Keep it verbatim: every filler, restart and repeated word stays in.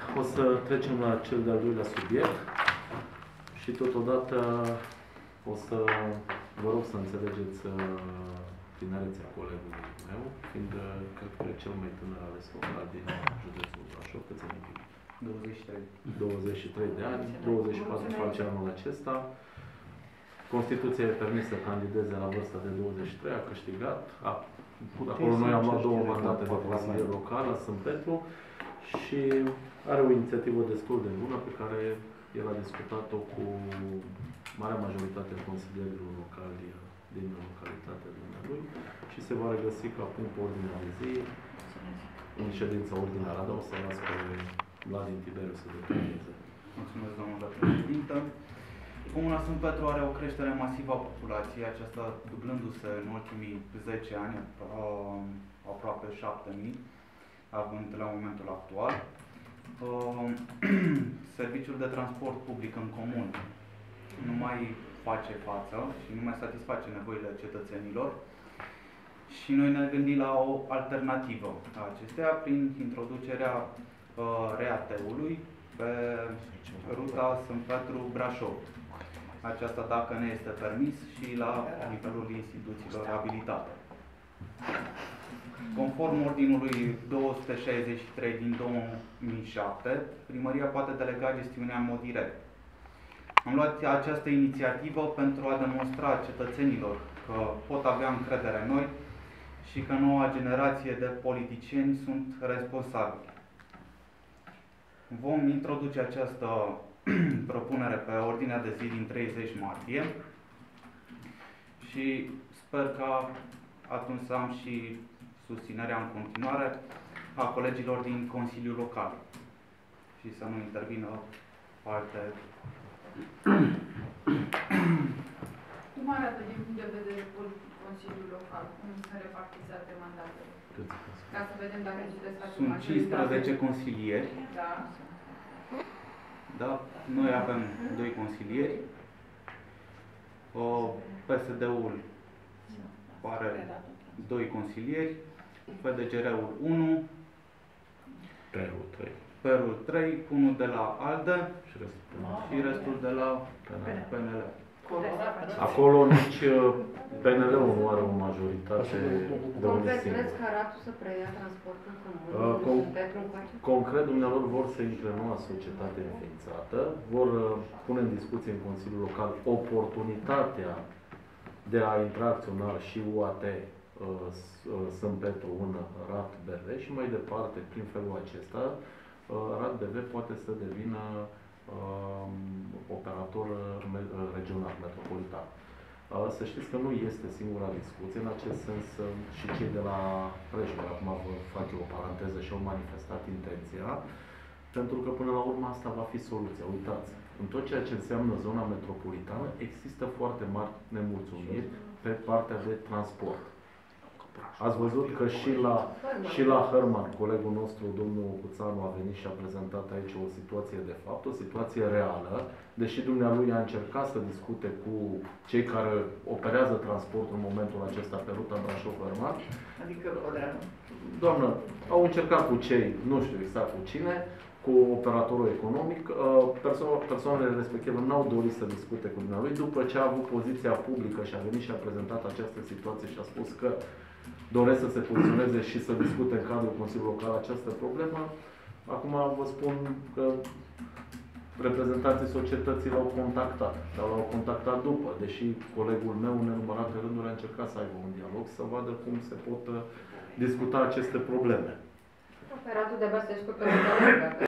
o să trecem la cel de-al doilea subiect și totodată o să vă rog să înțelegeți tinerețea colegului meu, fiind, cred că e cel mai tânăr ales local din județul Brașov, câți ani e? douăzeci și trei. douăzeci și trei de ani, douăzeci și patru face anul acesta. Constituția e permis să candideze la vârsta de douăzeci și trei, a câștigat. A, acolo noi am luat două mandate de consilier local, sunt pentru, și are o inițiativă destul de bună pe care el a discutat-o cu marea majoritate a consilierilor locali din localitatea dumnealui și se va regăsi ca punct pe ordinea de zi în ședința ordinară. O să las pe Vladin Tiberiu să detalieze. Mulțumesc, domnule președinte. Comuna Sfânt Petru are o creștere masivă a populației, aceasta dublându-se în ultimii zece ani, aproape șapte mii, având la momentul actual. Serviciul de transport public în comun nu mai face față și nu mai satisface nevoile cetățenilor și noi ne gândim la o alternativă a acesteia prin introducerea R A T-ului pe ruta Sfânt Petru-Brașov. Aceasta dacă ne este permis și la nivelul instituțiilor abilitate. Conform ordinului două sute șaizeci și trei din două mii șapte, primăria poate delega gestiunea în mod direct. Am luat această inițiativă pentru a demonstra cetățenilor că pot avea încredere în noi și că noua generație de politicieni sunt responsabili. Vom introduce această propunere pe ordinea de zi din treizeci martie și sper că atunci să am și susținerea în continuare a colegilor din Consiliul Local și să nu intervină alte. Cum arată din punct de vedere politic Consiliul Local? Cum sunt repartizate mandatele? Ca să vedem dacă județul face Sunt cincisprezece consilieri. Da. Da? Noi avem doi consilieri. P S D-ul are doi consilieri. P D G R-ul unu. P-ul trei. P-ul trei, unul de la ALDE Și restul, și restul de la P N L. acolo nici P N L-ul nu are o majoritate de Cum unul veți singur. vreți ca ratul să preia transportul comun? Uh, con Petru încoace? concret, dumnealor vor să intre în noua societate înființată, vor uh, pune în discuție în Consiliul Local oportunitatea de a intra acționar și U A T uh, Sfânt Petru în R A T B V și mai departe, prin felul acesta, uh, R A T B V poate să devină uh, operator regional, metropolitan. Să știți că nu este singura discuție, în acest sens și cei de la Preșov, acum vă fac eu o paranteză, și au manifestat intenția, pentru că până la urmă asta va fi soluția. Uitați, în tot ceea ce înseamnă zona metropolitană există foarte mari nemulțumiri pe partea de transport. Ați văzut că și la, și la Hărman, colegul nostru, domnul Cuțanu, a venit și a prezentat aici o situație de fapt, o situație reală, deși dumnealui a încercat să discute cu cei care operează transportul în momentul acesta pe ruta Brașov-Hărman. Adică Rodreanu. Doamnă, au încercat cu cei, nu știu exact cu cine, cu operatorul economic, perso persoanele respective n-au dorit să discute cu dumnealui, după ce a avut poziția publică și a venit și a prezentat această situație și a spus că doresc să se poziționeze și să discute în cadrul Consiliului Local această problemă. Acum vă spun că reprezentanții societății l-au contactat, dar l-au contactat după, deși colegul meu în nenumărate rânduri a încercat să aibă un dialog, să vadă cum se pot discuta aceste probleme. Operatul de-abia se descurcă pe